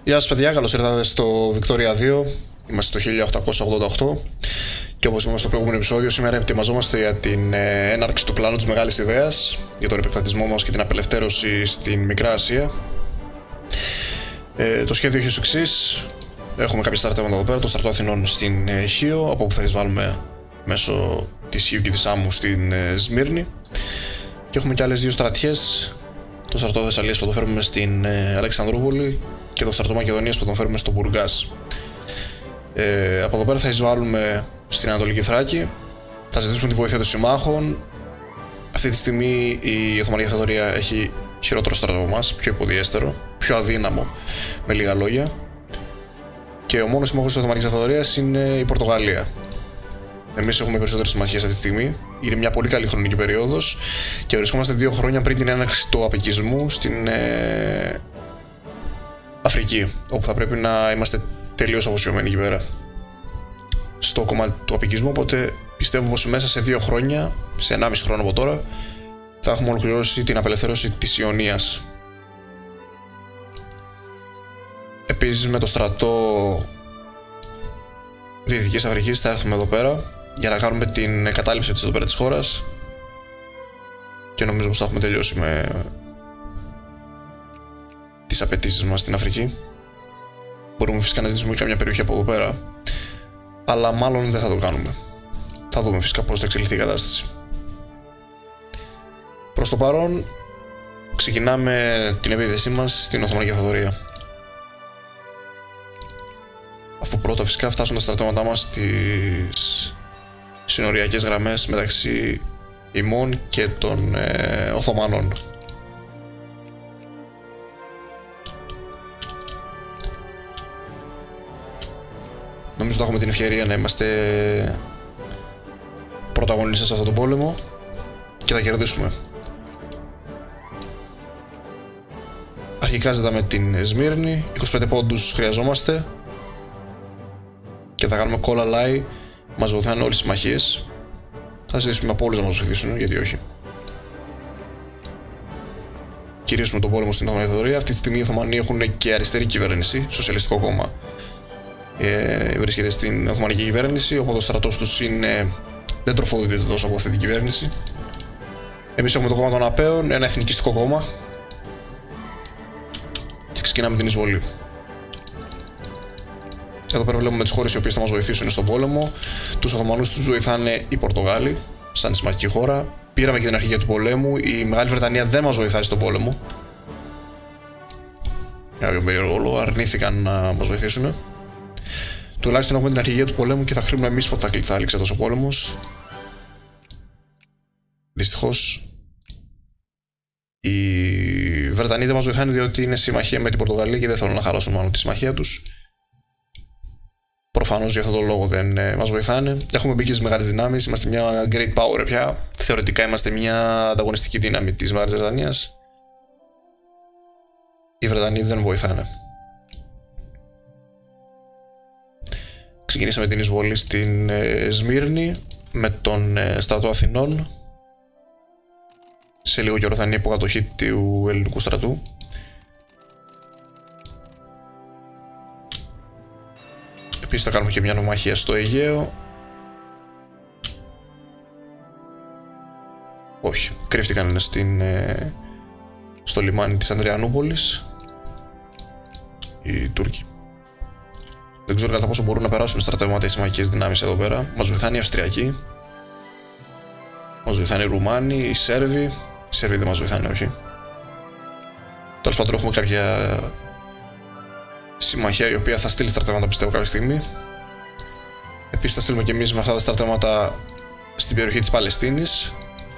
Γεια σας παιδιά, καλώς ήρθατε στο Victoria 2. Είμαστε το 1888 και όπως είπαμε στο προηγούμενο επεισόδιο, σήμερα ετοιμαζόμαστε για την έναρξη του πλάνου της Μεγάλης Ιδέας, για τον επεκτατισμό μας και την απελευθέρωση στην Μικρά Ασία. Το σχέδιο έχει ως εξής. Έχουμε κάποια στρατεύματα εδώ πέρα, το στρατό Αθηνών στην Χίο, από όπου θα εισβάλλουμε μέσω της Χίου και της Άμμου στην Σμύρνη. Και έχουμε και άλλες δύο στρατιές, το στρατό Θεσσαλίας που το φέρουμε στην Αλεξανδρούπολη και το στρατό Μακεδονίας που τον φέρουμε στο Μπουργκάς. Από εδώ πέρα θα εισβάλλουμε στην Ανατολική Θράκη, θα ζητήσουμε τη βοήθεια των συμμάχων. Αυτή τη στιγμή η Οθωμανική Αυτοκρατορία έχει χειρότερο στρατό από εμάς, πιο υποδιέστερο, πιο αδύναμο, με λίγα λόγια. Και ο μόνος συμμάχος της Οθωμανικής Αυτοκρατορίας είναι η Πορτογαλία. Εμείς έχουμε περισσότερες συμμαχίες αυτή τη στιγμή. Είναι μια πολύ καλή χρονική περίοδος και βρισκόμαστε 2 χρόνια πριν την έναρξη του απικισμού στην Αφρική, όπου θα πρέπει να είμαστε τελείως αφοσιωμένοι εκεί πέρα στο κομμάτι του απικισμού. Οπότε πιστεύω πως μέσα σε 2 χρόνια, σε 1,5 χρόνο από τώρα, θα έχουμε ολοκληρώσει την απελευθέρωση της Ιωνίας. Επίσης με το στρατό Δυτικής Αφρικής θα έρθουμε εδώ πέρα για να κάνουμε την κατάληψη της εδώ πέρα της χώρας και νομίζω πως θα έχουμε τελειώσει με τις απαιτήσεις μας στην Αφρική. Μπορούμε φυσικά να ζητήσουμε και μια περιοχή από εδώ πέρα, αλλά μάλλον δεν θα το κάνουμε. Θα δούμε φυσικά πώς θα εξελιχθεί η κατάσταση. Προς το παρόν ξεκινάμε την επίθεσή μας στην Οθωμανική Αυτοκρατορία, αφού πρώτα φυσικά φτάσουν τα στρατεύματά μας στις συνοριακές γραμμές μεταξύ ημών και των Οθωμανών. Νομίζω ότι έχουμε την ευκαιρία να είμαστε πρωταγωνιστές σε αυτόν τον πόλεμο και θα κερδίσουμε. Αρχικά ζητάμε την Σμύρνη, 25 πόντους χρειαζόμαστε και θα κάνουμε call ally, μας βοηθάνε όλες οι συμμαχίες. Θα ζητήσουμε από όλους να μας βοηθήσουν, γιατί όχι. Κυρίως με τον πόλεμο στην Οθωμανική Αυτοκρατορία. Αυτή τη στιγμή οι Οθωμανοί έχουν και αριστερή κυβέρνηση, σοσιαλιστικό κόμμα. Βρίσκεται στην Οθωμανική κυβέρνηση, οπότε ο στρατός τους δεν τροφοδοτείται τόσο από αυτή την κυβέρνηση. Εμείς έχουμε το κόμμα των Απέων, ένα εθνικιστικό κόμμα, και ξεκινάμε την εισβολή. Εδώ πέρα βλέπουμε τις χώρες οι οποίες θα μας βοηθήσουν στον πόλεμο. Τους Οθωμανούς τους βοηθάνε οι Πορτογάλοι, σαν σημαντική χώρα. Πήραμε και την αρχηγία του πολέμου. Η Μεγάλη Βρετανία δεν μας βοηθάει στον πόλεμο. Για κάποιο περίεργο λόγο αρνήθηκαν να μας βοηθήσουν. Τουλάχιστον έχουμε την αρχηγία του πολέμου και θα κρίνουμε εμείς πότε θα λήξει αυτός ο πόλεμος. Δυστυχώς οι Βρετανοί δεν μας βοηθάνε, διότι είναι συμμαχία με την Πορτογαλία και δεν θέλουν να χαλάσουν μάλλον τη συμμαχία τους. Προφανώς για αυτόν τον λόγο δεν μας βοηθάνε. Έχουμε μπει και στις μεγάλες δυνάμεις. Είμαστε μια great power πια. Θεωρητικά είμαστε μια ανταγωνιστική δύναμη της Μεγάλης Βρετανίας. Οι Βρετανοί δεν βοηθάνε. Ξεκινήσαμε την εισβολή στην Σμύρνη με τον στρατό Αθηνών. Σε λίγο καιρό θα είναι υποκατοχή του ελληνικού στρατού. Επίσης θα κάνουμε και μια νομαχία στο Αιγαίο. Όχι, κρύφτηκαν στο λιμάνι της Ανδριανούπολης οι Τούρκοι. Δεν ξέρω κατά πόσο μπορούν να περάσουν στρατεύματα οι συμμαχικές δυνάμεις εδώ πέρα. Μας βοηθάνε οι Αυστριακοί, μας βοηθάνε οι Ρουμάνοι, οι Σέρβοι. Οι Σέρβοι δεν μας βοηθάνε, όχι. Τέλος πάντων έχουμε κάποια συμμαχία η οποία θα στείλει στρατεύματα, πιστεύω, κάποια στιγμή. Επίσης θα στείλουμε και εμείς με αυτά τα στρατεύματα στην περιοχή της Παλαιστίνης,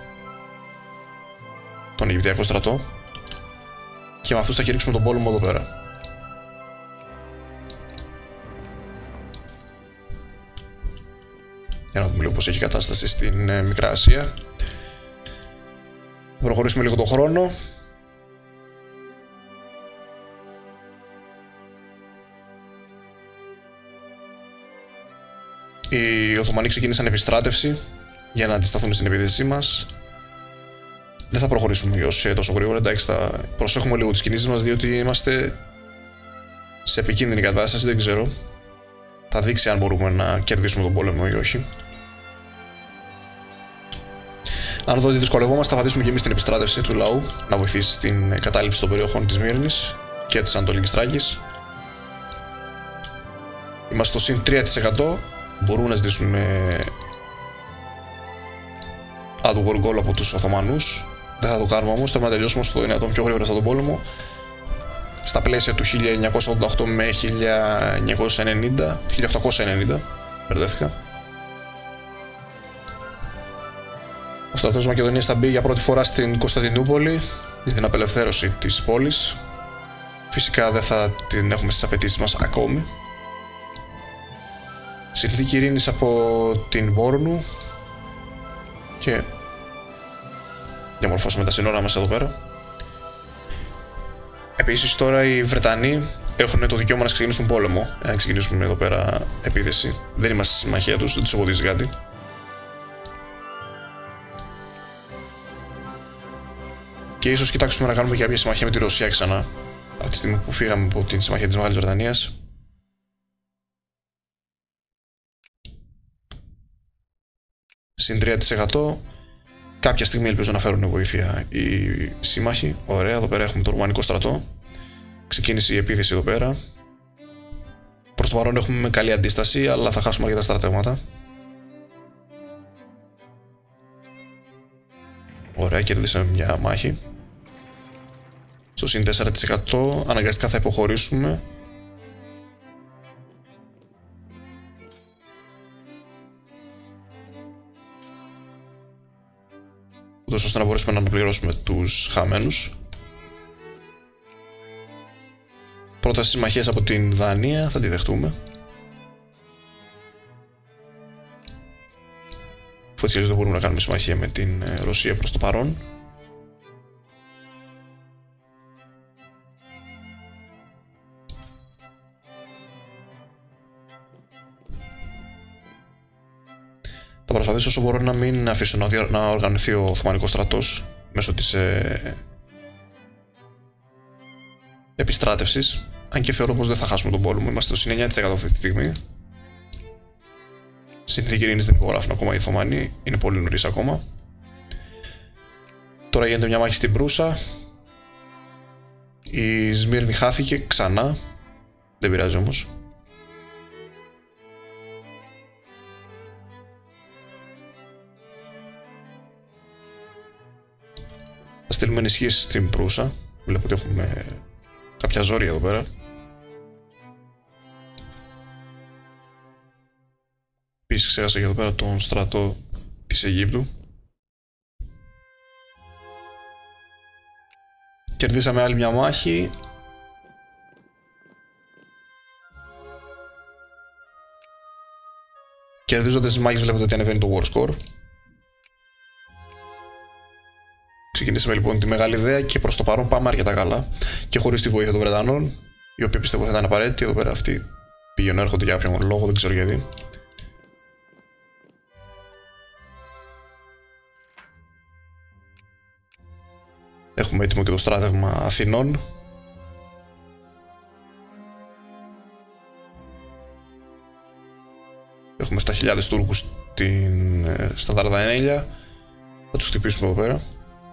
τον Αιγυπτιακό στρατό, και με αυτούς θα κηρύξουμε τον πόλεμο εδώ πέρα. Για να δούμε λίγο πώς έχει κατάσταση στην Μικρά Ασία. Θα προχωρήσουμε λίγο τον χρόνο. Οι Οθωμανοί ξεκίνησαν επιστράτευση για να αντισταθούν στην επίθεσή μας. Δεν θα προχωρήσουμε τόσο γρήγορα, εντάξει, θα προσέχουμε λίγο τις κινήσεις μας, διότι είμαστε σε επικίνδυνη κατάσταση, δεν ξέρω. Θα δείξει αν μπορούμε να κερδίσουμε τον πόλεμο ή όχι. Αν δω ότι δυσκολευόμαστε, θα πατήσουμε και εμείς την επιστράτευση του λαού να βοηθήσει στην κατάληψη των περιοχών της Μύρνης και της Ανατολικής Θράκης. Είμαστε στο συν 3%. Μπορούμε να ζητήσουμε ado war goal από τους Οθωμανούς. Δεν θα το κάνουμε όμως, θέλουμε να τελειώσουμε στο δυνατόν πιο γρήγορα αυτόν τον πόλεμο. Στα πλαίσια του 1988 με 1890, μπερδεύτηκα. Ο στρατός Μακεδονίας θα μπει για πρώτη φορά στην Κωνσταντινούπολη για την απελευθέρωση της πόλης. Φυσικά δεν θα την έχουμε στις απαιτήσεις μας ακόμη. Συνθήκη ειρήνης από την Βόρνου και διαμορφώσουμε τα σύνορα μας εδώ πέρα. Επίσης τώρα οι Βρετανοί έχουν το δικαίωμα να ξεκινήσουν πόλεμο. Αν ξεκινήσουμε εδώ πέρα επίθεση, δεν είμαστε στη συμμαχία τους, δεν τους εμποδίζει κάτι. Και ίσως κοιτάξουμε να κάνουμε και κάποια συμμαχία με τη Ρωσία ξανά, από τη στιγμή που φύγαμε από την συμμαχία της Μεγάλης Βρετανίας. Συν 3%. Κάποια στιγμή ελπίζω να φέρουν βοήθεια οι σύμμαχοι. Ωραία, εδώ πέρα έχουμε το Ρουμανικό στρατό. Ξεκίνησε η επίθεση εδώ πέρα. Προς το παρόν έχουμε καλή αντίσταση, αλλά θα χάσουμε αρκετά στρατεύματα. Ωραία, κερδίσαμε μια μάχη. Στο συν 4%. Αναγκαστικά θα υποχωρήσουμε. Ούτως ώστε να μπορέσουμε να αναπληρώσουμε τους χαμένους. Πρόταση συμμαχίας από την Δανία, θα τη δεχτούμε. Αφού έτσι δεν μπορούμε να κάνουμε συμμαχία με την Ρωσία προς το παρόν. Θα προσπαθήσω όσο μπορώ να μην αφήσω να οργανωθεί ο Οθωμανικός στρατός μέσω της επιστράτευσης. Αν και θεωρώ πως δεν θα χάσουμε τον πόλεμο, είμαστε στο 9% αυτή τη στιγμή. Συνθήκη ειρήνης δεν υπογράφουν ακόμα οι Οθωμανοί, είναι πολύ νωρίς ακόμα. Τώρα γίνεται μια μάχη στην Προύσα. Η Σμύρνη χάθηκε ξανά, δεν πειράζει όμως. Θα στείλουμε ενισχύσεις στην Προύσα. Βλέπω ότι έχουμε κάποια ζόρια εδώ πέρα. Επίσης ξέχασα και εδώ πέρα τον στρατό της Αιγύπτου. Κερδίσαμε άλλη μια μάχη. Κερδίζοντας τις μάχες βλέπετε ότι ανεβαίνει το war score. Ξεκινήσαμε λοιπόν τη μεγάλη ιδέα και προς το παρόν πάμε αρκετά καλά και χωρίς τη βοήθεια των Βρετανών, οι οποίοι πιστεύω θα ήταν απαραίτητοι. Εδώ πέρα αυτοί πηγαίνουν έρχονται για κάποιον λόγο, δεν ξέρω γιατί. Έχουμε έτοιμο και το στράτευμα Αθηνών. Έχουμε 7.000 Τούρκους στα Δαρδανέλια. Θα τους χτυπήσουμε εδώ πέρα.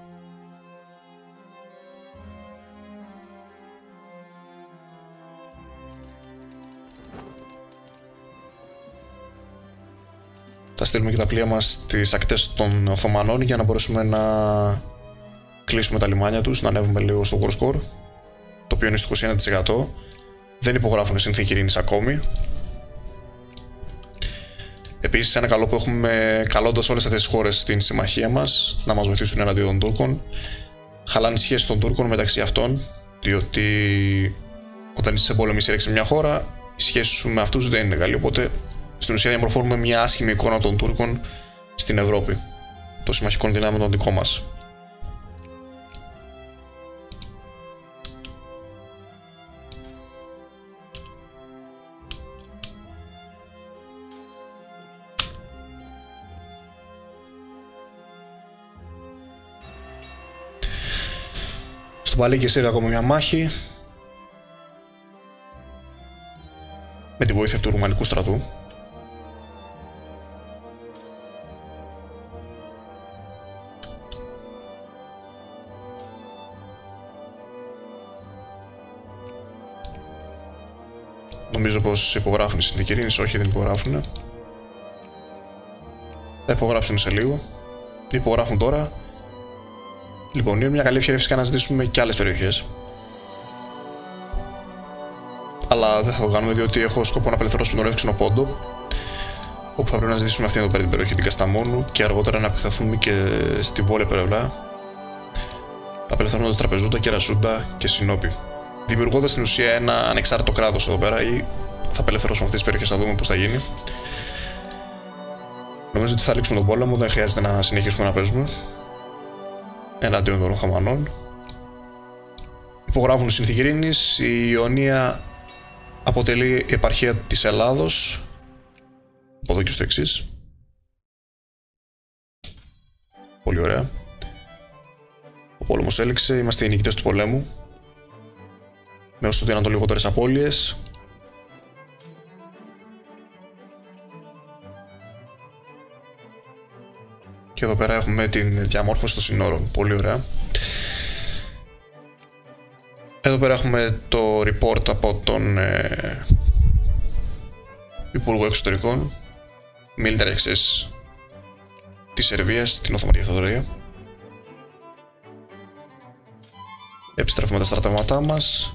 Θα στείλουμε και τα πλοία μας στις ακτές των Οθωμανών για να μπορέσουμε να κλείσουμε τα λιμάνια τους, να ανέβουμε λίγο στο war score, το οποίο είναι στο 21%. Δεν υπογράφουν συνθήκη ειρήνης ακόμη. Επίσης, ένα καλό που έχουμε, καλώντας όλες αυτές τις χώρες στην συμμαχία μας να μας βοηθήσουν εναντίον των Τούρκων, χαλάνε σχέσεις των Τούρκων μεταξύ αυτών, διότι όταν είσαι σε πόλεμη σύρεξη σε μια χώρα, η σχέση σου με αυτούς δεν είναι καλή. Οπότε στην ουσία διαμορφώνουμε μια άσχημη εικόνα των Τούρκων στην Ευρώπη, των συμμαχικών δυνάμεων των δικών μας. Στο Παλί και Σύρια ακόμα μια μάχη. με τη βοήθεια του Ρουμανικού στρατού. Νομίζω πως υπογράφουν οι συνθήκη ειρήνης, όχι δεν υπογράφουν. Θα υπογράψουν σε λίγο. Υπογράφουν τώρα. Λοιπόν, είναι μια καλή ευκαιρία φυσικά να ζητήσουμε και άλλες περιοχές. Αλλά δεν θα το κάνουμε διότι έχω σκοπό να απελευθερώσουμε τον Εύξηνο Πόντο. Όπου θα πρέπει να ζητήσουμε αυτήν εδώ πέρα την περιοχή, την Κασταμόνου, και αργότερα να επεκταθούμε και στη βόρεια πλευρά, απελευθερώνοντας Τραπεζούντα, Κερασούντα και Σινόπη. Δημιουργώντας στην ουσία ένα ανεξάρτητο κράτος εδώ πέρα, ή θα απελευθερώσουμε αυτές τις περιοχές, θα δούμε πώς θα γίνει. Νομίζω ότι θα λήξουμε τον πόλεμο, δεν χρειάζεται να συνεχίσουμε να παίζουμε εναντίον των Οθωμανών. Υπογράφουν συνθήκη ειρήνης. Η Ιωνία αποτελεί επαρχία της Ελλάδος. Από εδώ και στο εξής. Πολύ ωραία. Ο πόλεμος έληξε, είμαστε οι νικητές του πολέμου. Με όσο το δυνατόν λιγότερες απώλειες. Και εδώ πέρα έχουμε την διαμόρφωση των συνόρων. Πολύ ωραία. Εδώ πέρα έχουμε το report από τον Υπουργό Εξωτερικών, Military Access της Σερβίας στην Οθωμανική Αυτοκρατορία. Επιστρέφουμε τα στρατεύματά μας.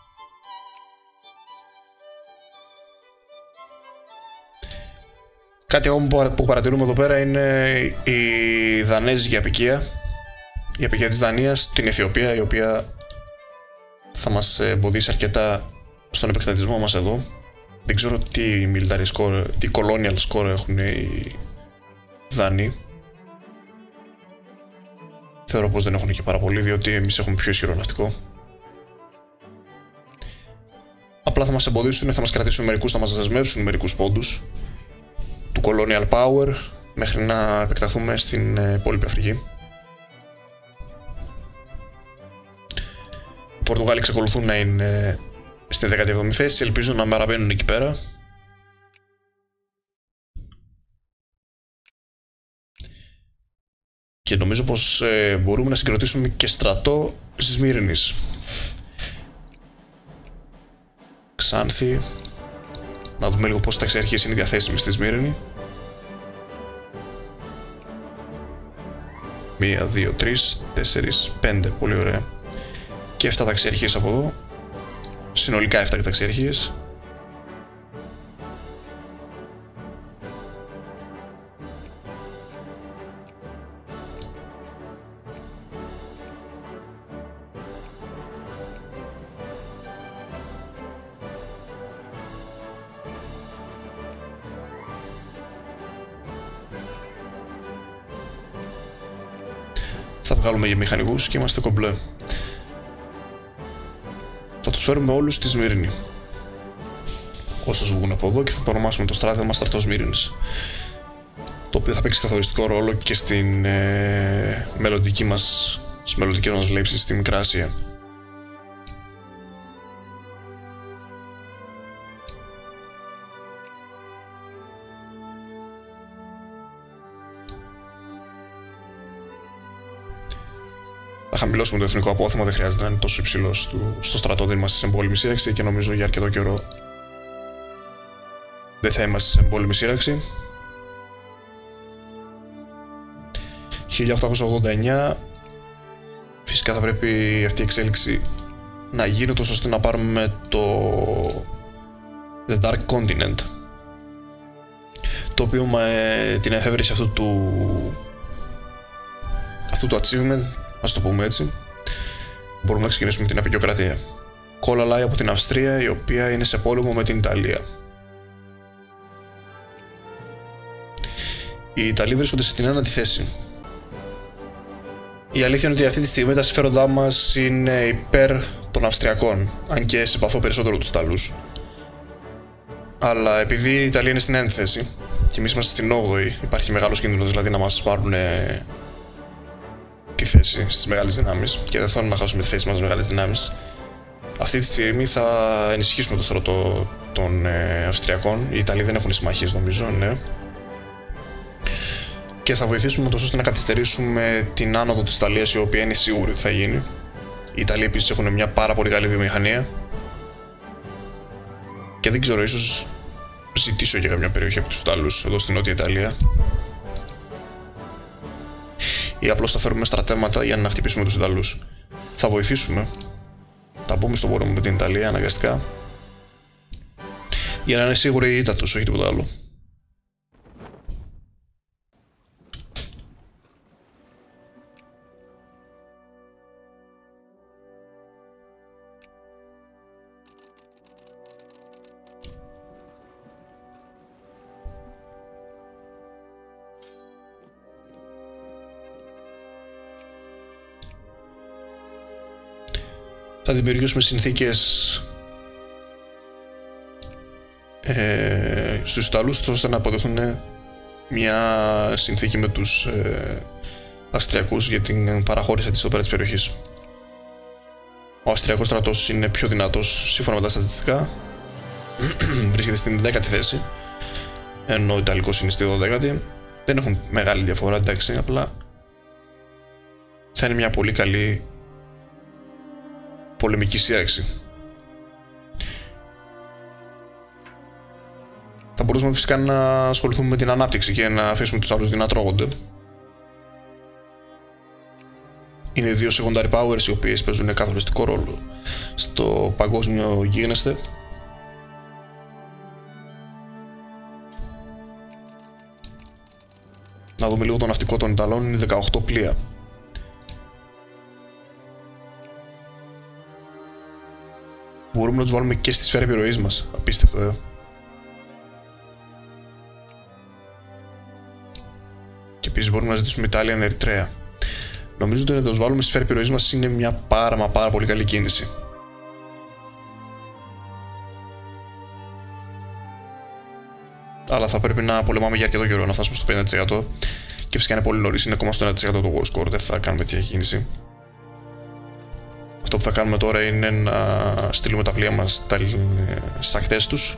Κάτι ακόμα που παρατηρούμε εδώ πέρα είναι η δανέζικη απικία. Η απικία της Δανίας στην Αιθιοπία, η οποία θα μας εμποδίσει αρκετά στον επεκτατισμό μας εδώ. Δεν ξέρω τι military score, τι colonial score έχουν οι Δανείοι. Θεωρώ πως δεν έχουν και πάρα πολύ, διότι εμείς έχουμε πιο ισχυρό ναυτικό. Απλά θα μας εμποδίσουν, θα μας κρατήσουν μερικούς, θα μας δεσμεύσουν μερικούς πόντους του colonial power μέχρι να επεκταθούμε στην υπόλοιπη Αφρική. Οι Πορτογάλοι εξακολουθούν να είναι στην 17η θέση, ελπίζω να παραμένουν εκεί πέρα. Και νομίζω πως μπορούμε να συγκροτήσουμε και στρατό Σμύρνης. Ξάνθη. Να δούμε λίγο πόσες ταξιαρχίες είναι διαθέσιμες στη Σμύρνη. 1, 2, 3, 4, 5. Πολύ ωραία. Και 7 ταξιαρχίες από εδώ. Συνολικά 7 ταξιαρχίες. Θα βγάλουμε για μηχανικούς και είμαστε κομπλέ. Θα τους φέρουμε όλους στη Σμύρνη. Όσους βγουν από εδώ, και θα το ονομάσουμε το στράτευμα στρατό Σμύρνης. Το οποίο θα παίξει καθοριστικό ρόλο και στην μελλοντική μας λήψη στη Μικρά Ασία. Θα χαμηλώσουμε το εθνικό απόθεμα, δεν χρειάζεται να είναι τόσο υψηλό στο στρατό, δεν είμαστε σε εμπόλεμη σύραξη και νομίζω για αρκετό καιρό δεν θα είμαστε σε εμπόλεμη σύραξη. 1889, φυσικά θα πρέπει αυτή η εξέλιξη να γίνει τόσο ώστε να πάρουμε το The Dark Continent, το οποίο με την εφεύρεση αυτού του achievement, ας το πούμε έτσι, μπορούμε να ξεκινήσουμε την απεικιοκρατία. Κόλλαλάει από την Αυστρία, η οποία είναι σε πόλεμο με την Ιταλία. Οι Ιταλοί βρίσκονται στην ένατη θέση. Η αλήθεια είναι ότι αυτή τη στιγμή τα συμφέροντά μας είναι υπέρ των Αυστριακών, αν και συμπαθώ περισσότερο τους Ιταλούς. Αλλά επειδή η Ιταλία είναι στην ένατη θέση και εμείς είμαστε στην 8η, υπάρχει μεγάλος κίνδυνος δηλαδή να μας πάρουν τη θέση στις μεγάλες δυνάμεις, και δεν θέλω να χάσουμε τη θέση μας στις μεγάλες δυνάμεις. Αυτή τη στιγμή θα ενισχύσουμε το στρατό των Αυστριακών. Οι Ιταλοί δεν έχουν συμμαχίες νομίζω, ναι. Και θα βοηθήσουμε τόσο ώστε να καθυστερήσουμε την άνοδο της Ιταλίας, η οποία είναι σίγουρη ότι θα γίνει. Οι Ιταλοί επίσης έχουν μια πάρα πολύ καλή βιομηχανία. Και δεν ξέρω, ίσως ζητήσω για κάποια περιοχή από τους Ιταλούς εδώ στην Νότια Ιταλία. Ή απλώς θα φέρουμε στρατεύματα για να χτυπήσουμε τους Ιταλούς. Θα βοηθήσουμε. Θα μπούμε στον πόλεμο με την Ιταλία αναγκαστικά. Για να είναι σίγουροι η ήττα τους, όχι τίποτα άλλο. Θα δημιουργήσουμε συνθήκες στους Ιταλούς ώστε να αποδεχθούν μια συνθήκη με τους Αυστριακούς για την παραχώρηση της όπερα της περιοχής. Ο Αυστριακός στρατός είναι πιο δυνατός σύμφωνα με τα στατιστικά. Βρίσκεται στην 10η θέση, ενώ ο Ιταλικός είναι στη 12η. Δεν έχουν μεγάλη διαφορά, εντάξει, απλά θα είναι μια πολύ καλή πολεμική σύραξη. Θα μπορούσαμε φυσικά να ασχοληθούμε με την ανάπτυξη και να αφήσουμε τους άλλους να τρώγονται. Είναι δύο secondary powers οι οποίες παίζουν καθοριστικό ρόλο στο παγκόσμιο γίγνεσθε. Να δούμε λίγο το ναυτικό των Ιταλών, είναι 18 πλοία. Μπορούμε να τους βάλουμε και στη σφαίρα επιρροής μας. Απίστευτο, Και επίσης μπορούμε να ζητήσουμε Italian Eritrea. Νομίζω ότι να τους βάλουμε στη σφαίρα επιρροής μας είναι μια πάρα πολύ καλή κίνηση. Αλλά θα πρέπει να πολεμάμε για αρκετό καιρό, να φτάσουμε στο 50%. Και φυσικά είναι πολύ νωρίς, είναι ακόμα στο 1% του war score, δεν θα κάνουμε τέτοια κίνηση. Αυτό που θα κάνουμε τώρα είναι να στείλουμε τα πλοία μας στις ακτές τους.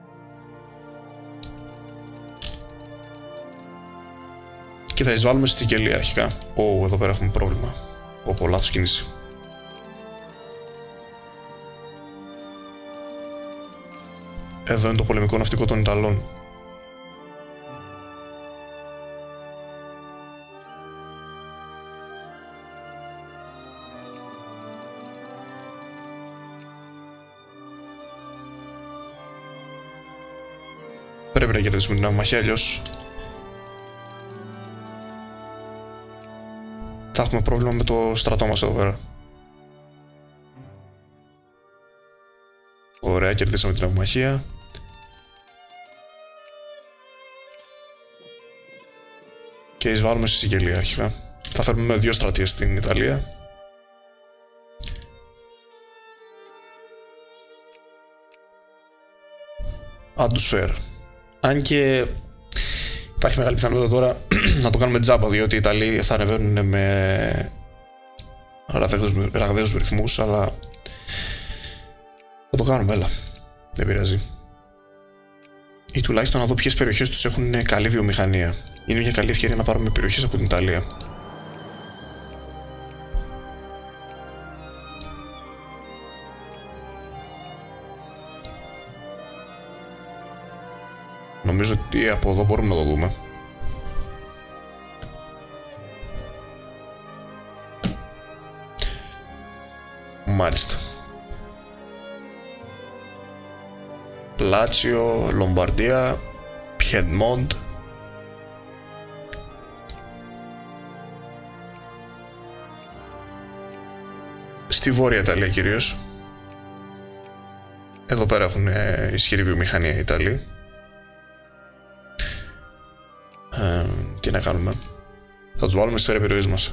Και θα εισβάλλουμε στη Σικελία αρχικά. Εδώ πέρα έχουμε πρόβλημα. Λάθος κίνηση. Εδώ είναι το πολεμικό ναυτικό των Ιταλών. Πρέπει να κερδίσουμε την ναυμαχία, αλλιώς θα έχουμε πρόβλημα με το στρατό μας εδώ πέρα. Ωραία, κερδίσαμε την ναυμαχία. Και εισβάλλουμε στη Σικελία αρχικά. Θα φέρουμε με 2 στρατιές στην Ιταλία. Αντουσφαίρ. Αν και υπάρχει μεγάλη πιθανότητα τώρα να το κάνουμε τζάμπα, διότι οι Ιταλοί θα ανεβαίνουν με ραγδαίους ρυθμούς, αλλά θα το κάνουμε, έλα. Δεν πειράζει. Ή τουλάχιστον να δω ποιες περιοχές τους έχουν καλή βιομηχανία. Είναι μια καλή ευκαιρία να πάρουμε περιοχές από την Ιταλία. Νομίζω ότι από εδώ μπορούμε να το δούμε. Μάλιστα. Λάτσιο, Λομπαρδία, Πιεντμόντ. Στη Βόρεια Ιταλία κυρίως. Εδώ πέρα έχουν ισχυρή βιομηχανία οι Ιταλοί. Τι να κάνουμε. Θα τους βάλουμε στη σφαίρα επιρροής μας.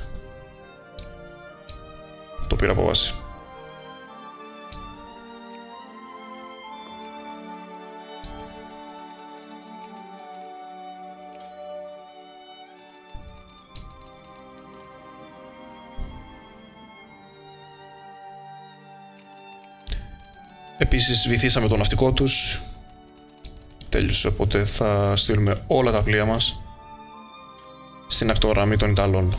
Το πήρα από βάση. Επίσης βυθίσαμε το ναυτικό τους. Τέλειωσε, οπότε θα στείλουμε όλα τα πλοία μας στην ακτογραμμή των Ιταλών.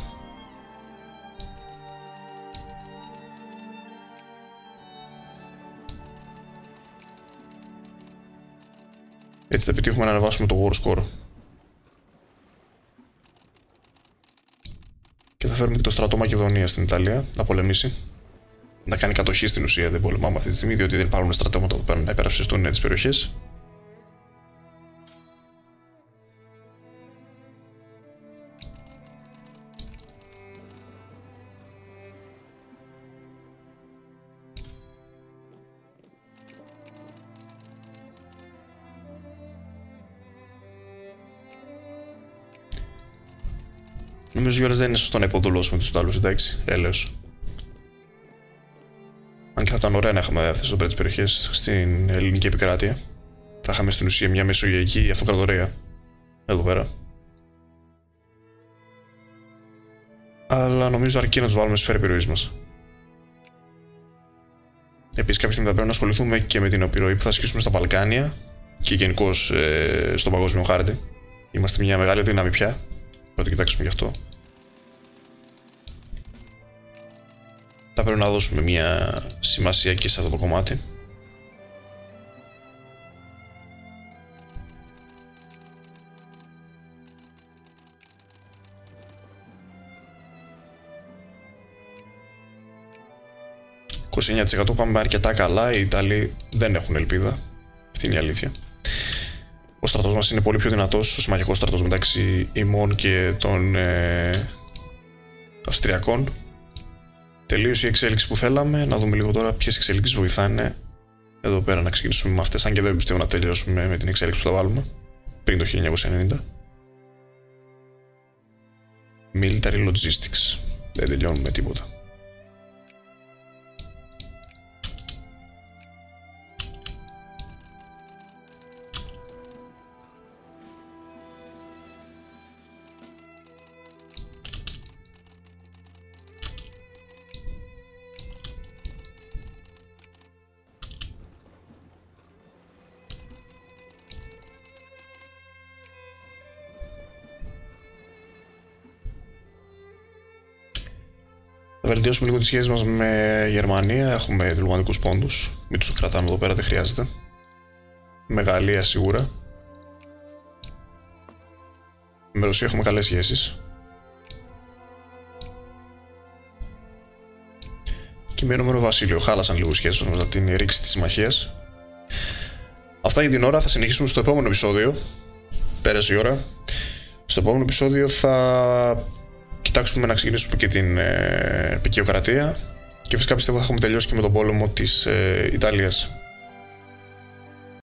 Έτσι θα επιτύχουμε να ανεβάσουμε το war score. Και θα φέρουμε και το στρατό Μακεδονία στην Ιταλία να πολεμήσει. Να κάνει κατοχή στην ουσία, δεν πολεμάμε αυτή τη στιγμή, διότι δεν υπάρχουν στρατεύματα που παίρνουν να υπερασπιστούν τις περιοχές. Νομίζω Γιώργος δεν είναι σωστό να υποδουλώσουμε τους Ιταλούς, εντάξει, έλεος. Αν και θα ήταν ωραία να είχαμε αυτές τις περιοχές στην ελληνική επικράτεια. Θα είχαμε στην ουσία μια μεσογειακή αυτοκρατορία εδώ πέρα. Αλλά νομίζω αρκεί να τους βάλουμε στη σφαίρα επιρροής μας. Επίσης κάποια στιγμή θα πρέπει να ασχοληθούμε και με την επιρροή που θα ασκήσουμε στα Βαλκάνια και γενικώς στον παγκόσμιο χάρτη. Είμαστε μια μεγάλη δύναμη πια. Θα το κοιτάξουμε γι' αυτό. Θα πρέπει να δώσουμε μια σημασία και σε αυτό το κομμάτι. ...29% πάμε αρκετά καλά, οι Ιταλοί δεν έχουν ελπίδα. Αυτή είναι η αλήθεια. Ο στρατός μας είναι πολύ πιο δυνατός, ο συμμαχικός στρατός μεταξύ ημών και των Αυστριακών. Τελείωσε η εξέλιξη που θέλαμε. Να δούμε λίγο τώρα ποιες εξέλιξεις βοηθάνε εδώ πέρα να ξεκινήσουμε με αυτές. Αν και δεν πιστεύω να τελειώσουμε με την εξέλιξη που θα βάλουμε πριν το 1990. Military Logistics. Δεν τελειώνουμε με τίποτα. Θα βελτιώσουμε λίγο τις σχέσεις μας με Γερμανία. Έχουμε διπλωματικούς πόντους. Μην τους κρατάμε εδώ πέρα, δεν χρειάζεται. Με Γαλλία σίγουρα. Με Ρωσία έχουμε καλές σχέσεις. Και με Ηνωμένο Βασίλειο χάλασαν λίγο σχέσεις μας μετά την ρήξη της συμμαχίας. Αυτά για την ώρα. Θα συνεχίσουμε στο επόμενο επεισόδιο. Πέρασε η ώρα. Στο επόμενο επεισόδιο θα κοιτάξουμε να ξεκινήσουμε και την Πικιοκρατία και φυσικά πιστεύω θα έχουμε τελειώσει και με τον πόλεμο της Ιταλίας.